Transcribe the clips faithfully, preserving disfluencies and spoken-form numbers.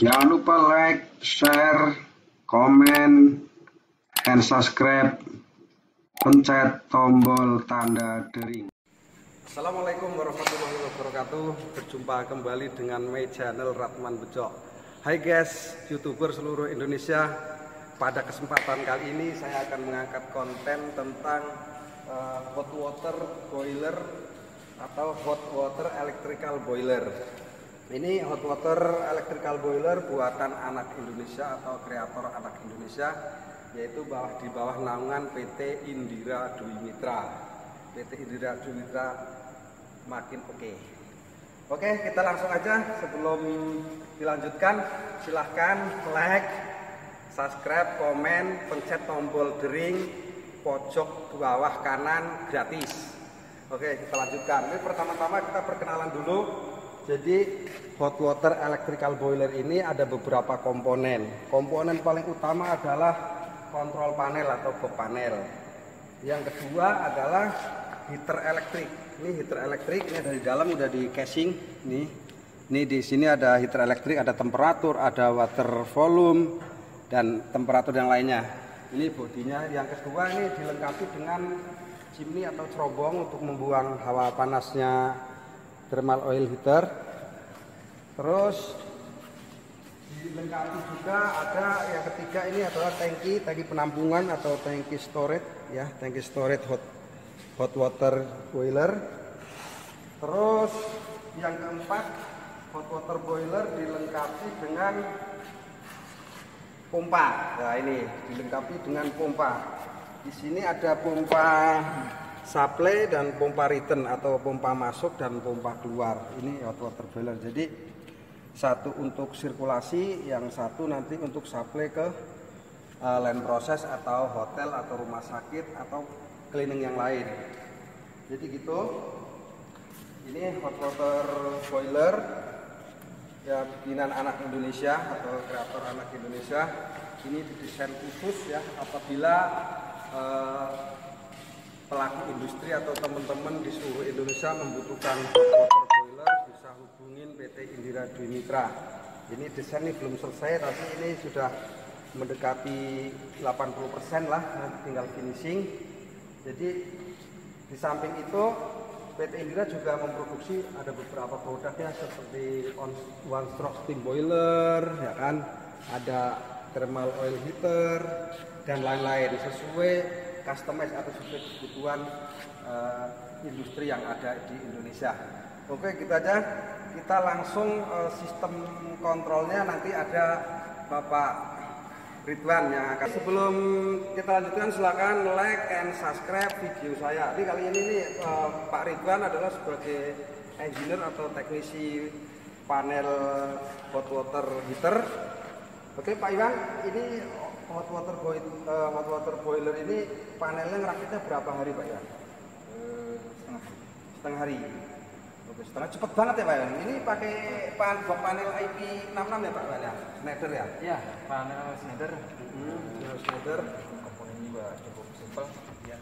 Jangan lupa like, share, komen, and subscribe. Pencet tombol tanda dering. Assalamualaikum warahmatullahi wabarakatuh. Berjumpa kembali dengan my channel Ratman Bejo. Hai guys, youtuber seluruh Indonesia. Pada kesempatan kali ini saya akan mengangkat konten tentang uh, hot water boiler atau hot water electrical boiler. Ini hot water electrical boiler buatan anak Indonesia atau kreator anak Indonesia, yaitu bawah di bawah naungan P T Indira Dwi Mitra. P T Indira Dwi Mitra makin oke. Okay. Oke, kita langsung aja. Sebelum dilanjutkan, silahkan like, subscribe, komen, pencet tombol dering pojok bawah kanan gratis. Oke, kita lanjutkan. Ini pertama-tama kita perkenalan dulu. Jadi hot water electrical boiler ini ada beberapa komponen. Komponen paling utama adalah kontrol panel atau box panel. Yang kedua adalah heater elektrik. Ini heater elektrik, ini dari dalam udah di casing. Nih, ini di sini ada heater elektrik, ada temperatur, ada water volume, dan temperatur yang lainnya. Ini bodinya. Yang kedua ini dilengkapi dengan chimney atau cerobong untuk membuang hawa panasnya thermal oil heater. Terus dilengkapi juga ada yang ketiga, ini adalah tangki tangki penampungan atau tangki storage ya, tangki storage hot hot water boiler. Terus yang keempat, hot water boiler dilengkapi dengan pompa. Nah, ini dilengkapi dengan pompa. Di sini ada pompa supply dan pompa return atau pompa masuk dan pompa keluar. Ini hot water boiler. Jadi satu untuk sirkulasi, yang satu nanti untuk supply ke uh, land proses atau hotel atau rumah sakit atau cleaning yang lain. Jadi gitu. Ini hot water boiler ya, bikinan anak Indonesia atau kreator anak Indonesia. Ini didesain khusus ya, apabila uh, pelaku industri atau teman-teman di seluruh Indonesia membutuhkan hot water boiler, bisa hubungin P T Indira Dwi Mitra. Ini desain ini belum selesai, tapi ini sudah mendekati delapan puluh persen lah, nanti tinggal finishing. Jadi di samping itu P T Indira juga memproduksi ada beberapa produknya seperti one stroke steam boiler, ya kan, ada thermal oil heater dan lain-lain, sesuai customize atau sesuai kebutuhan uh, industri yang ada di Indonesia. Oke, kita aja kita langsung uh, sistem kontrolnya nanti ada Bapak Ridwan yang akan. Sebelum kita lanjutkan, silakan like and subscribe video saya. Jadi kali ini nih, uh, Pak Ridwan adalah sebagai engineer atau teknisi panel hot water heater. Oke Pak Iwan, ini hot water boiler, uh, hot water boiler ini panelnya ngerakitnya berapa hari Pak Iwan? Uh, setengah hari. Setengah hari. Oke, setengah cepet banget ya Pak Iwan. Ini pakai pan panel I P enam puluh enam ya Pak Iwan ya? Schneider ya? Iya, panel Schneider. Hmm, Schneider. Komponen juga cukup simpel. Ya.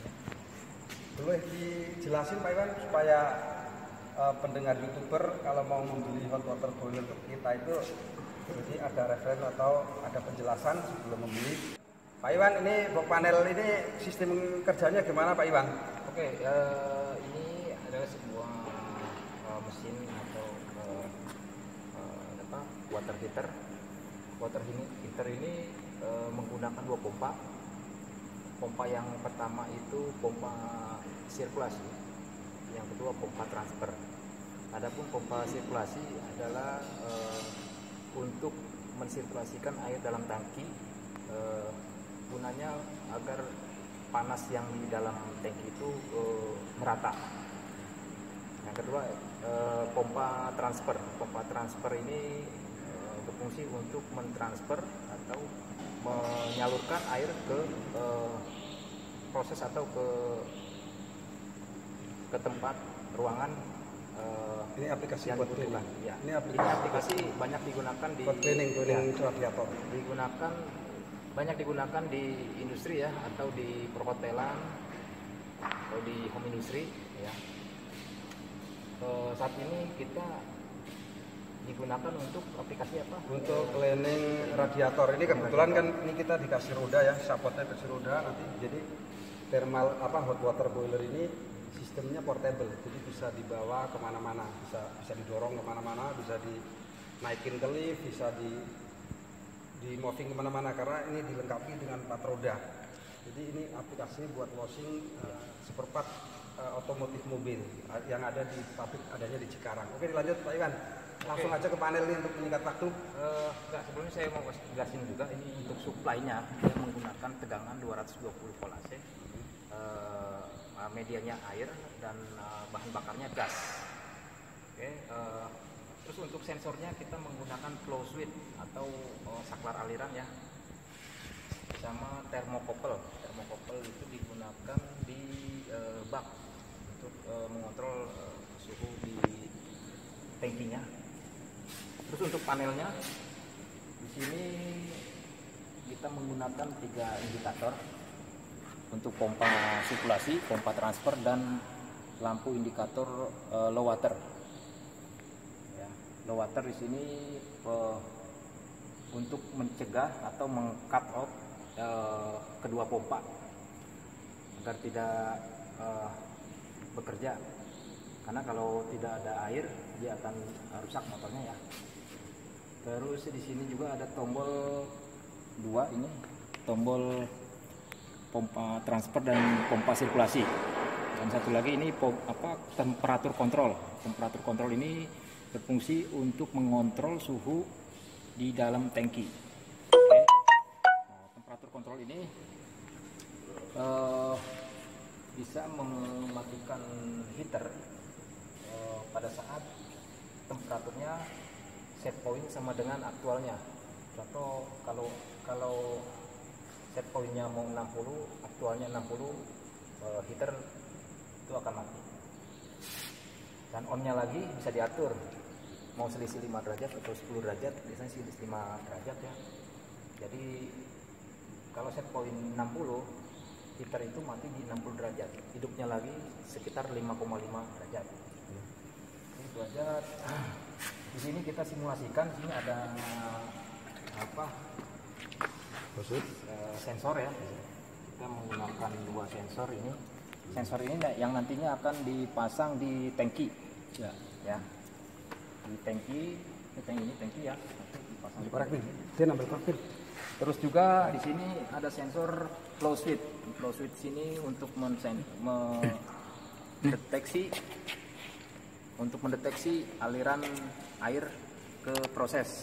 Boleh dijelasin Pak Iwan supaya uh, pendengar YouTuber kalau mau membeli hot water boiler kita itu, jadi ada referensi atau ada penjelasan sebelum membeli. Pak Iwan, ini box panel ini sistem kerjanya gimana Pak Iwan? Oke, uh, ini adalah sebuah uh, mesin atau uh, uh, apa, water heater. Water heater ini uh, menggunakan dua pompa. Pompa yang pertama itu pompa sirkulasi, yang kedua pompa transfer. Adapun pompa sirkulasi adalah uh, untuk mensirkulasikan air dalam tangki, e, gunanya agar panas yang di dalam tangki itu e, merata. Yang kedua, e, pompa transfer. Pompa transfer ini e, berfungsi untuk mentransfer atau menyalurkan air ke e, proses atau ke ke tempat ruangan. Uh, ini aplikasi buat cleaning. Ya. Ini aplikasi, ini aplikasi banyak digunakan di buat cleaning, cleaning ya, radiator. Digunakan banyak digunakan di industri ya, atau di perhotelan atau di home industry ya. Uh, saat ini kita digunakan untuk aplikasi apa? Untuk cleaning radiator ini kebetulan kan ini kita dikasih roda ya, sapotnya kasih roda nanti jadi thermal apa hot water boiler ini sistemnya portable, jadi bisa dibawa kemana-mana, bisa bisa didorong kemana-mana, bisa dinaikin ke lift, bisa di di moving kemana-mana karena ini dilengkapi dengan empat roda. Jadi ini aplikasinya buat washing uh, seperempat uh, otomotif mobil uh, yang ada di pabrik adanya di Cikarang. Oke, dilanjut Pak Iwan. Langsung Oke. aja ke panel ini untuk menyingkat waktu. Uh, enggak, sebelumnya saya mau jelasin juga ini untuk supply-nya dia menggunakan tegangan dua ratus dua puluh volt A C. Uh, medianya air dan uh, bahan bakarnya gas. Oke, uh, terus untuk sensornya kita menggunakan flow switch atau uh, saklar aliran ya, sama thermocouple. Thermocouple itu digunakan di uh, bak untuk uh, mengontrol uh, suhu di tangkinya. Terus untuk panelnya di sini kita menggunakan tiga indikator untuk pompa sirkulasi, pompa transfer, dan lampu indikator uh, low water. Ya, low water di sini uh, untuk mencegah atau meng-cut off uh, kedua pompa agar tidak uh, bekerja. Karena kalau tidak ada air dia akan rusak motornya ya. Terus di sini juga ada tombol dua ini, tombol pompa transfer dan pompa sirkulasi. Dan satu lagi ini pom, apa temperatur kontrol. Temperatur kontrol ini berfungsi untuk mengontrol suhu di dalam tangki. Oke. Nah, temperatur kontrol ini uh, bisa mematikan heater uh, pada saat temperaturnya set point sama dengan aktualnya. Contoh kalau kalau set pointnya mau enam puluh, aktualnya enam puluh, uh, heater itu akan mati. Dan onnya lagi bisa diatur, mau selisih lima derajat atau sepuluh derajat, biasanya sih lima derajat ya. Jadi kalau set point enam puluh, heater itu mati di enam puluh derajat, hidupnya lagi sekitar lima koma lima derajat. Ini derajat. Di sini kita simulasikan, sini ada apa? Khusus uh, sensor ya. Kita menggunakan dua sensor ini. Sensor ini yang nantinya akan dipasang di tangki. Ya, ya. Di tangki, ini tangki ini tangki ya. Dipasang di Korek nih. Dia nambah korek. Terus juga di sini ada sensor flow switch. Flow switch sini untuk mensen, mendeteksi untuk mendeteksi aliran air ke proses.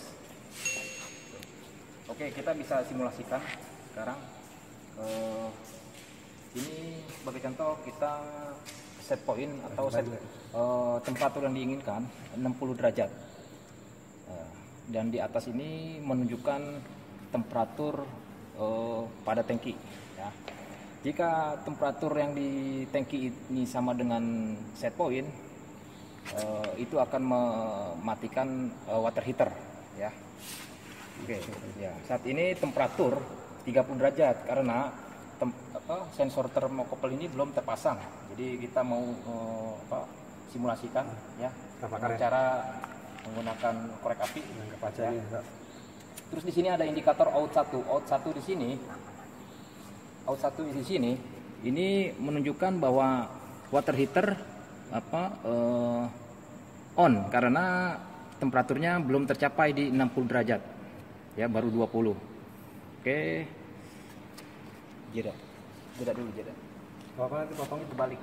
Oke, kita bisa simulasikan sekarang. Uh, ini sebagai contoh kita set point atau set uh, temperatur yang diinginkan enam puluh derajat. Uh, dan di atas ini menunjukkan temperatur uh, pada tangki. Ya. Jika temperatur yang di tangki ini sama dengan set point, uh, itu akan mematikan uh, water heater. Ya. Oke, ya. Saat ini temperatur tiga puluh derajat karena tem, apa, sensor termocouple ini belum terpasang. Jadi kita mau uh, apa, simulasikan ya dengan cara menggunakan korek api. Ya. Terus di sini ada indikator out satu. Out satu di sini. Out satu di sini ini menunjukkan bahwa water heater apa uh, on karena temperaturnya belum tercapai di enam puluh derajat. Ya, baru dua puluh. Oke. Jeda. Jeda dulu, jeda. Bapak nanti potongnya Terbalik.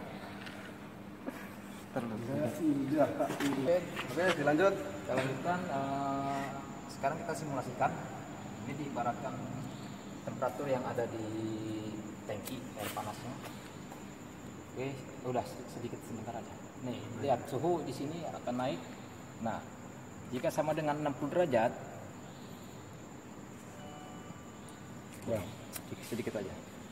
Terlalu. Oke, oke, dilanjut. Kita lanjutkan. Uh, sekarang kita simulasikan. Ini diibaratkan temperatur yang ada di tangki air panasnya. Oke, udah sedikit sebentar aja. Nih, lihat suhu di sini akan naik. Nah, jika sama dengan enam puluh derajat, ya, sedikit, sedikit aja.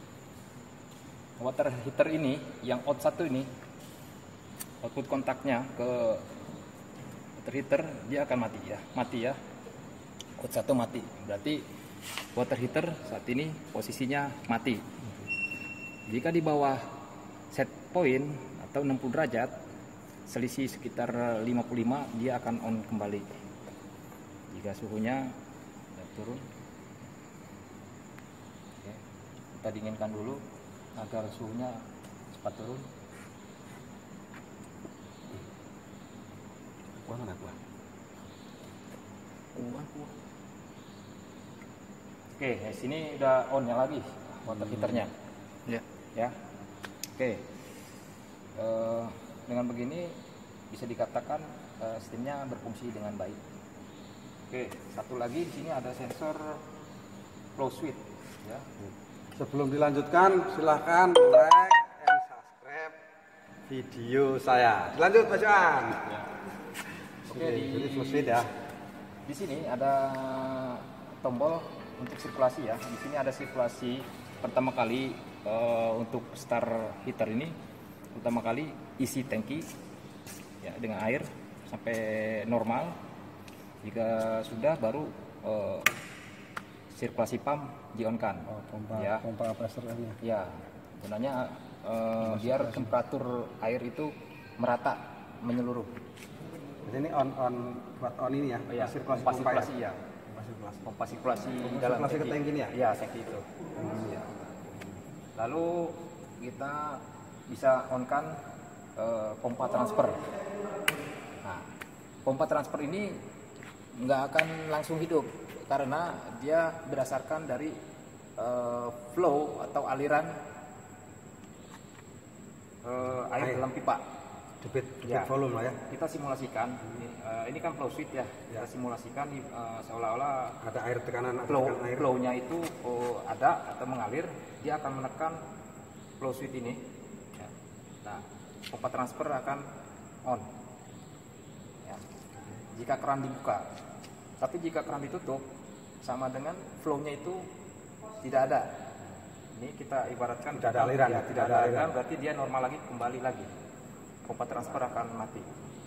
Water heater ini yang out satu ini, output kontaknya ke water heater dia akan mati ya, mati ya. Out satu mati, berarti water heater saat ini posisinya mati. Jika di bawah set point atau enam puluh derajat, selisih sekitar lima puluh lima, dia akan on kembali. Jika suhunya udah turun, oke, kita dinginkan dulu agar suhunya cepat turun. Kuah mana kuah? Kuah, kuah. Oke, di sini udah on-nya lagi water heaternya. Ya. Ya. Oke. Eh, dengan begini bisa dikatakan eh, sistemnya berfungsi dengan baik. Oke, satu lagi di sini ada sensor flow switch ya. Sebelum dilanjutkan, silahkan like and subscribe video saya. Dilanjut Mas Johan. Ya. Oke, Oke, di, jadi flow switch ya. Di sini ada tombol untuk sirkulasi ya. Di sini ada sirkulasi pertama kali eh, untuk star heater ini. Pertama kali isi tangki ya dengan air sampai normal. Jika sudah baru eh, sirkulasi pump di-on-kan. Oh, pompa Ya. pompa pressurnya. Ya, gunanya eh, biar temperatur air itu merata menyeluruh. Jadi ini on on buat on ini ya. Oh, ya, Sirkulasi pompa pompa sirkulasi ya. Pompa sirkulasi. Pompa sirkulasi Pompa dalam sirkulasi ke tangki ini ya? Iya, tangki itu. Ya. Lalu kita bisa on-kan eh, pompa transfer. Nah, pompa transfer ini nggak akan langsung hidup karena dia berdasarkan dari eh, flow atau aliran eh, air, Air. dalam pipa. Debit, debit Ya. volume lah ya. Kita simulasikan, ini, eh, ini kan flow switch ya. Kita simulasikan eh, seolah-olah Ada air tekanan, ada flow tekanan air. flow-nya itu oh, ada atau mengalir, dia akan menekan flow switch ini. Ya. Nah, pompa transfer akan on. Ya. Jika keran dibuka, tapi jika keran ditutup, sama dengan flow-nya itu tidak ada. Ini kita ibaratkan Tidak ada aliran, ya, ya, tidak ada aliran, berarti dia normal lagi, kembali lagi. Pompa transfer akan mati.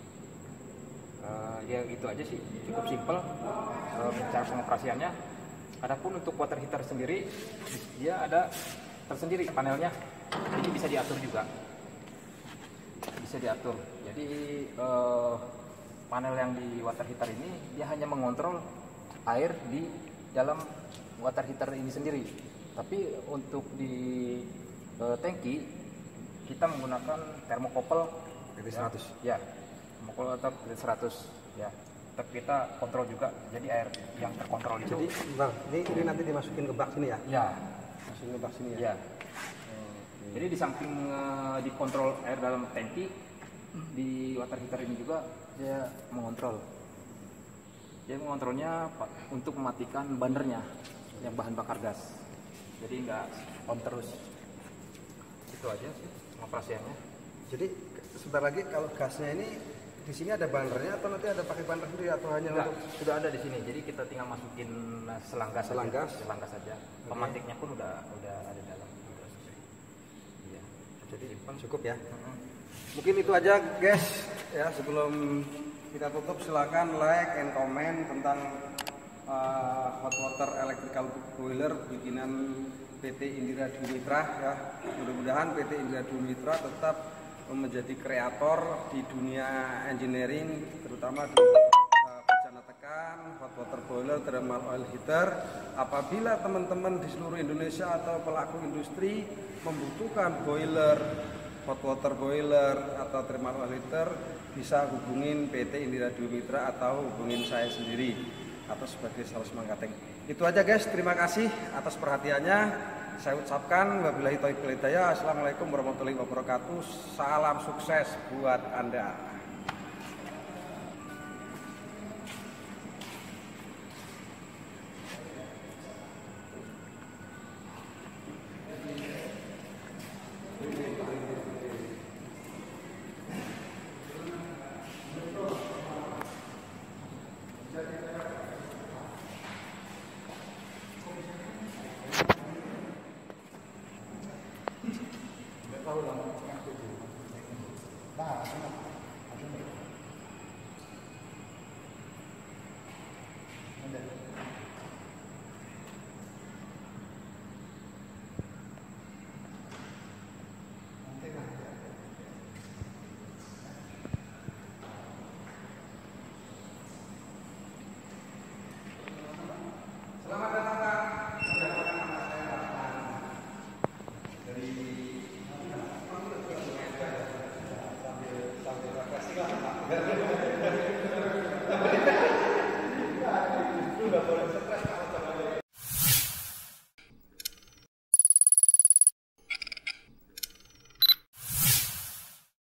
Uh, ya itu aja sih, cukup simpel uh, cara pengoperasiannya. Adapun untuk water heater sendiri, dia ada tersendiri panelnya, jadi bisa diatur juga, bisa diatur. Jadi uh, panel yang di water heater ini dia hanya mengontrol air di dalam water heater ini sendiri. Tapi untuk di uh, tangki kita menggunakan thermocouple P T seratus. ya, thermocouple atau P T seratus ya. Tapi kita kontrol juga, jadi air yang terkontrol itu. Jadi, Bang, ini ini nanti dimasukin ke bak sini ya? Ya, Masukin ke bak sini ya? ya. Jadi di samping uh, dikontrol air dalam tangki, di water heater ini juga dia mengontrol. Dia mengontrolnya pa- untuk mematikan bandernya yang bahan bakar gas. Jadi nggak on terus. Itu aja sih pengoperasiannya. Jadi sebentar lagi kalau gasnya ini di sini ada bandernya atau nanti ada pakai bander sendiri atau hanya Enggak, untuk sudah ada di sini. Jadi kita tinggal masukin selang gas, Selang saja. gas? selang gas saja. Pemantiknya pun udah udah ada dalam. Iya. jadi cukup ya? Mm-mm. Mungkin itu aja guys ya, sebelum kita tutup silakan like and comment tentang uh, hot water electrical boiler bikinan P T Indira Dwi Mitra ya. Mudah-mudahan P T Indira Dwi Mitra tetap menjadi kreator di dunia engineering, terutama di uh, bejana tekan, hot water boiler, thermal oil heater. Apabila teman-teman di seluruh Indonesia atau pelaku industri membutuhkan boiler, hot water boiler atau thermal oil heater, bisa hubungin P T Indira Dwi Mitra atau hubungin saya sendiri atau sebagai sales marketing. Itu aja guys, terima kasih atas perhatiannya. Saya ucapkan wabillahi taufiq wal hidayah. Assalamualaikum warahmatullahi wabarakatuh. Salam sukses buat Anda. boleh stres